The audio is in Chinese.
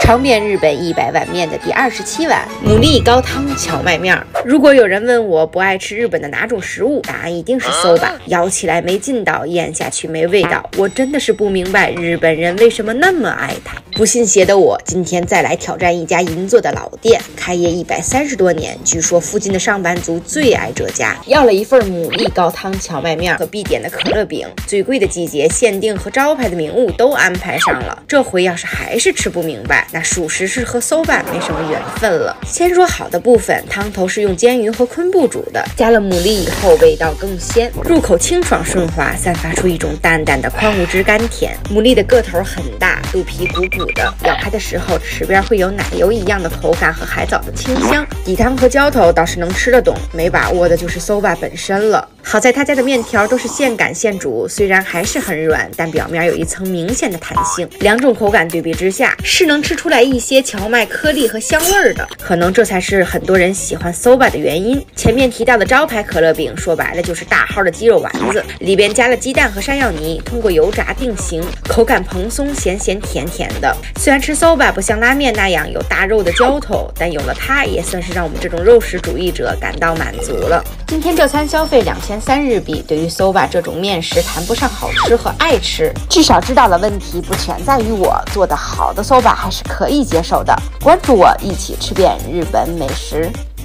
尝遍日本100碗面的第27碗，牡蛎高汤荞麦面。如果有人问我不爱吃日本的哪种食物，答案一定是 soba。咬起来没劲道，咽下去没味道，我真的是不明白日本人为什么那么爱它。不信邪的我，今天再来挑战一家银座的老店，开业130多年，据说附近的上班族最爱这家。要了一份牡蛎高汤荞麦面和必点的可乐饼，最贵的季节限定和招牌的名物都安排上了。这回要是还是吃不明白，那属实是和 soba 没什么缘分了。先说好的部分，汤头是用煎鱼和昆布煮的，加了牡蛎以后味道更鲜，入口清爽顺滑，散发出一种淡淡的矿物质甘甜。牡蛎的个头很大，肚皮鼓鼓的，咬开的时候齿边会有奶油一样的口感和海藻的清香。底汤和浇头倒是能吃得懂，没把握的就是 soba 本身了。好在他家的面条都是现擀现煮，虽然还是很软，但表面有一层明显的弹性。两种口感对比之下，是能吃出来一些荞麦颗粒和香味的，可能这才是很多人喜欢 soba 的原因。前面提到的招牌可乐饼，说白了就是大号的鸡肉丸子，里边加了鸡蛋和山药泥，通过油炸定型，口感蓬松，咸咸甜甜的。虽然吃 soba 不像拉面那样有大肉的浇头，但有了它也算是让我们这种肉食主义者感到满足了。今天这餐消费2300日币，对于 soba 这种面食谈不上好吃和爱吃，至少知道了问题不全在于我，做得好的 soba 还是可以接受的。关注我，一起吃遍日本美食。